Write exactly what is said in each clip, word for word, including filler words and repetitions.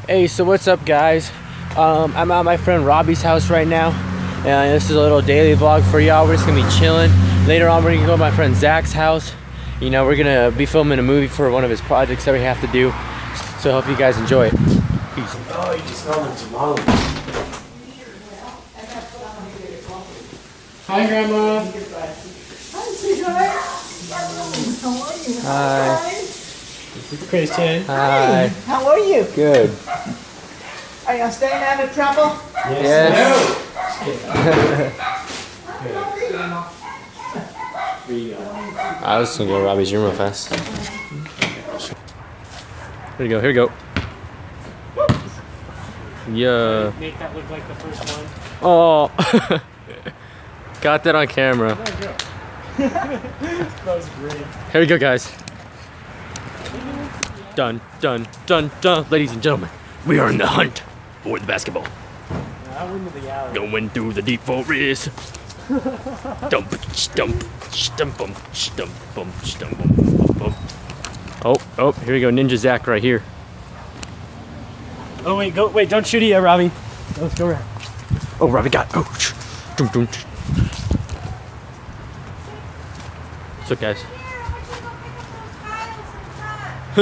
Hey, so what's up, guys? Um, I'm at my friend Robbie's house right now, and this is a little daily vlog for y'all. We're just gonna be chilling. Later on, we're gonna go to my friend Zach's house. You know, we're gonna be filming a movie for one of his projects that we have to do. So I hope you guys enjoy it. Peace. Oh, you just smell them tamales. Hi, Grandma. Hi, sweetheart. How are you? Hi. This is Christian. Hi. How are you? Good. Are you staying out of trouble? Yes. I was gonna go to Robbie's room real fast. Here we go, here we go. Yeah. Make that look like the first one. Oh. Got that on camera. That was great. Here we go, guys. Done, done, done, done. Ladies and gentlemen, we are in the hunt for the basketball. I went to the alley. Going through the deep forest. Dump, stump, stump, bump, stump, bump, stump, bump, bump. Oh, oh, here we go, Ninja Zach right here. Oh wait, go wait! Don't shoot it yet, Robbie. Let's go around. Oh, Robbie got. Oh, dum, dum. What's up, guys? She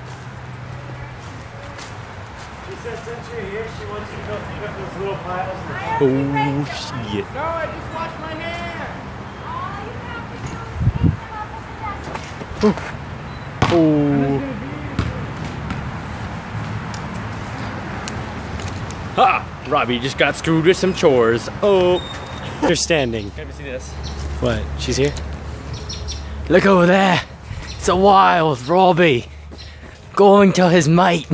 said since you're here, she wants you to go pick up those little piles. Oh, shit. No, I just washed my hair. Oh. Ha! Robbie just got screwed with some chores. Oh. They're standing. Let me see this. What? She's here? Look over there. It's a wild Robbie going to his mate.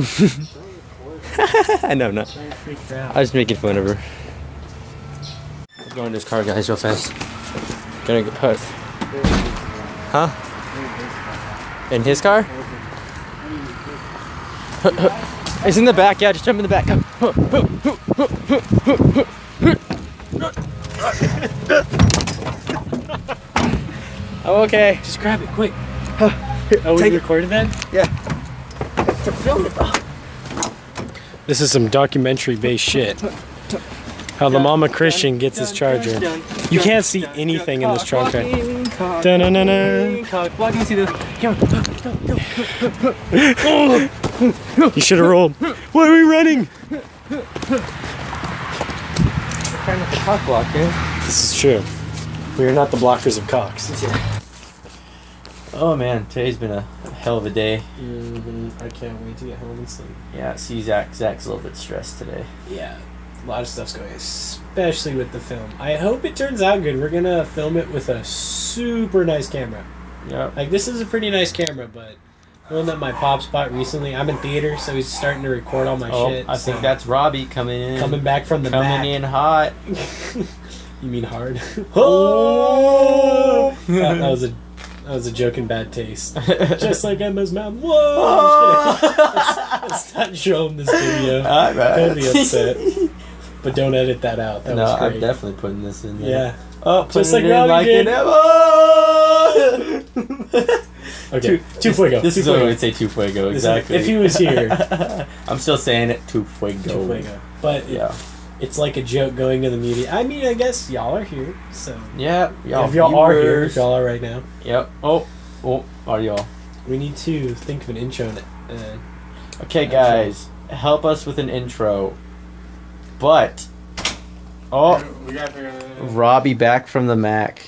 I know, I'm not. I was making fun of her. Let's go in this car, guys, real fast. Gonna get put. Huh? In his car? It's in the back, yeah, just jump in the back. I'm okay. Just grab it, quick. Oh, we Take it. recorded that? Yeah. To film it. This is some documentary-based shit. How the Mama Christian gets his charger. You can't see anything in this trunk right now. Dun-dun-dun-dun. You should have rolled. Why are we running? Trying not to cock block, eh? This is true. We are not the blockers of cocks. Oh man, today's been a hell of a day. Mm-hmm. I can't wait to get home and sleep. Yeah, see Zach. Zach's a little bit stressed today. Yeah, a lot of stuff's going, especially with the film. I hope it turns out good. We're gonna film it with a super nice camera. Yeah. Like, this is a pretty nice camera, but one that my pops bought recently. I'm in theater, so he's starting to record all my Oh, shit. I so think that's Robbie coming in. coming back from the coming back. in hot. You mean hard? Oh! that, that was a that was a joke in bad taste. Just like Emma's mom. Whoa! Oh. let's, let's not show him this video. All right. He'll be upset. But don't edit that out. That no, was great. I'm definitely putting this in there. Yeah. Oh, Just putting like it in Robbie like did. an oh! Okay. Two fuego. This two is what I fuego. would say. Two fuego. This is- Exactly. if he was here. I'm still saying it. Two fuego. Two fuego. But it, Yeah. it's like a joke going to the media. I mean, I guess y'all are here, so. Yeah. Y'all if y'all are here, viewers. if y'all are right now, Yep. Oh. Oh. Are y'all? we need to think of an intro. And, uh, Okay, That's guys, help us with an intro. But oh, we got to Robbie back from the Mac.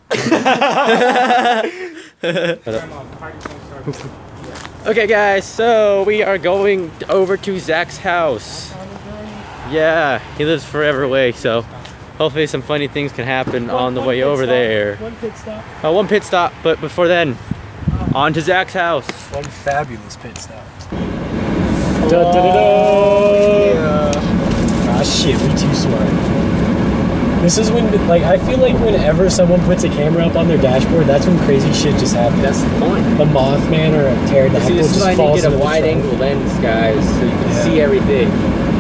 Okay, guys, so we are going over to Zach's house. Yeah, he lives forever away, so hopefully some funny things can happen on the way over there. One pit stop. Uh, one pit stop, but before then, on to Zach's house. One fabulous pit stop. Oh, Da, da, da, da. yeah. Ah shit, we too smart. This is when, like, I feel like whenever someone puts a camera up on their dashboard, that's when crazy shit just happens. That's the point. The Mothman or a pterodactyl See, this is just why I need falls to get a into the wide trunk. angle lens, guys, so you can Yeah. see everything.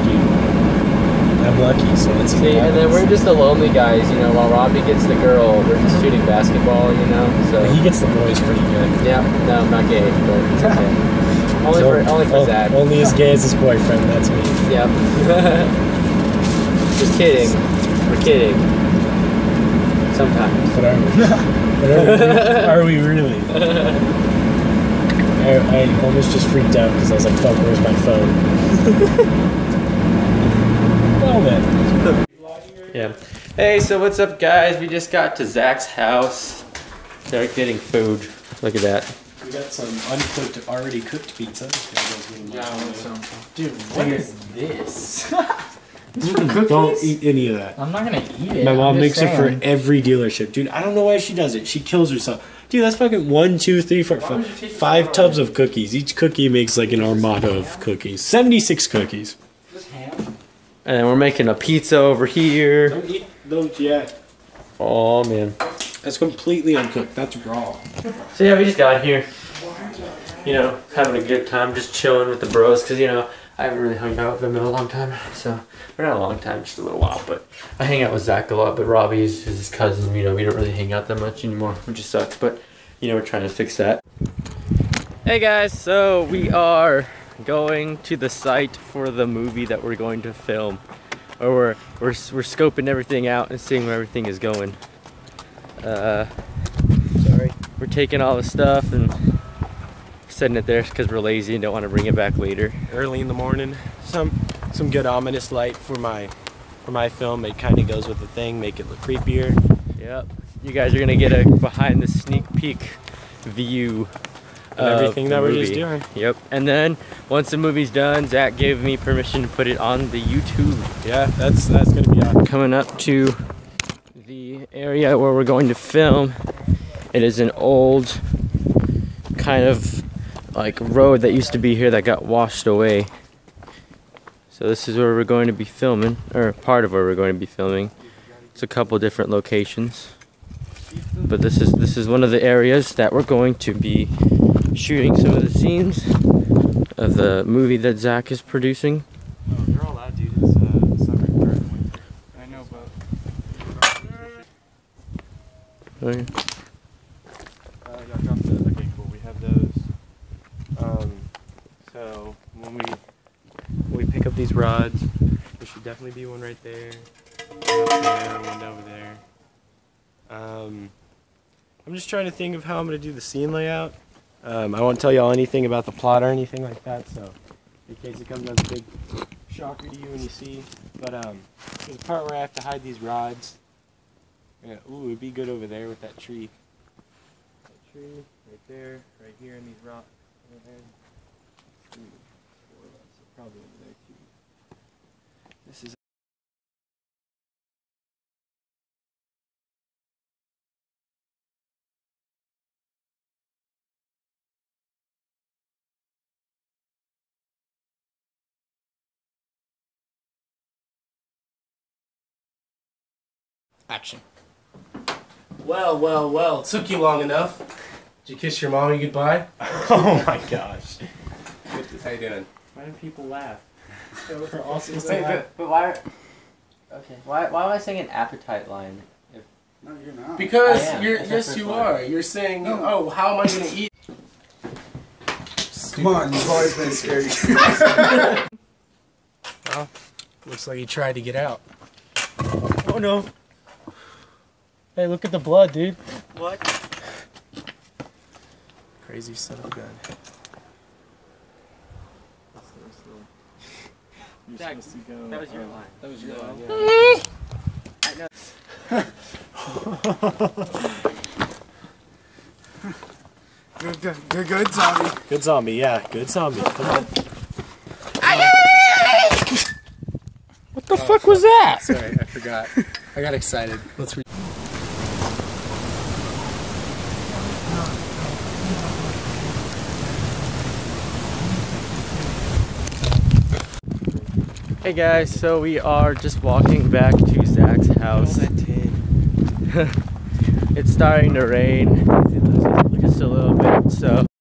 I'm lucky, so it's See, and then we're just the lonely guys, you know, while Robbie gets the girl, we're just shooting basketball, you know, so. He gets the boys pretty good. Yeah, no, I'm not gay, but it's okay. Only So, for only for oh, Zach. Only as gay as his boyfriend. That's me. Yep. Just kidding. We're kidding. Sometimes. But are we? But are we, are we really? I, I almost just freaked out because I was like, "Fuck, where's my phone?" Well then. Yeah. Hey, so what's up, guys? We just got to Zach's house. They're getting food. Look at that. We got some uncooked, already cooked pizza. Yeah, I want some. Dude, What is this? Don't eat any of that. I'm not gonna eat it. My mom I'm makes just it for saying. every dealership. Dude, I don't know why she does it. She kills herself. Dude, that's fucking one, two, three, four, five, five tubs of cookies. Each cookie makes like an armada of cookies. seventy-six cookies. And we're making a pizza over here. Don't eat those yet. Oh, man. That's completely uncooked. That's raw. So yeah, we just got here. You know, having a good time, just chilling with the bros. Because, you know, I haven't really hung out with them in a long time. So, or not a long time, just a little while. But I hang out with Zach a lot. But Robbie is his cousin. You know, we don't really hang out that much anymore, which just sucks. But, you know, we're trying to fix that. Hey guys, so we are going to the site for the movie that we're going to film. Or we're, we're, we're scoping everything out and seeing where everything is going. Uh, sorry. We're taking all the stuff and setting it there because we're lazy and don't want to bring it back later. Early in the morning, some some good ominous light for my for my film. It kind of goes with the thing, make it look creepier. Yep. You guys are gonna get a behind the sneak peek view And of everything the that we're movie. just doing. Yep. And then once the movie's done, Zach gave me permission to put it on the YouTube. Yeah, that's that's gonna be awesome. Coming up to the area where we're going to film, it is an old kind of like road that used to be here that got washed away. So this is where we're going to be filming, or part of where we're going to be filming. It's a couple different locations, but this is this is one of the areas that we're going to be shooting some of the scenes of the movie that Zach is producing. Oh, they're all out, dude. It's uh, summer or winter. I know, but. Okay. Uh, I dropped the. Okay, cool. We have those. Um, so when we when we pick up these rods, there should definitely be one right there, one up there, one over there. Um, I'm just trying to think of how I'm gonna do the scene layout. Um, I won't tell y'all anything about the plot or anything like that, so in case it comes as a big shocker to you when you see. But um, there's a part where I have to hide these rods. Yeah, ooh, it'd be good over there with that tree. That tree right there, right here, and these rocks over there. Ooh, four of us, probably over there too. This is. Action. Well, well, well, took you long enough. Did you kiss your mommy goodbye? Oh my gosh. How you doing? Why do people laugh? We're also But, but why? Okay. Why? Why am I saying an appetite line? If No, you're not. Because I am. you're That's my yes first you line. are. You're saying, oh, how am I gonna eat? Come on, you've always been scary. Well, looks like he tried to get out. Oh no. Hey, look at the blood, dude. what? Crazy son of a gun. Zach, that was your line. That was your line. Good, good, good, good, zombie. Good zombie, yeah. Good zombie. Come on. What the fuck was that? Sorry, I forgot. I got excited. Let's read. Hey guys, so we are just walking back to Zach's house. It's starting to rain, just a little bit, so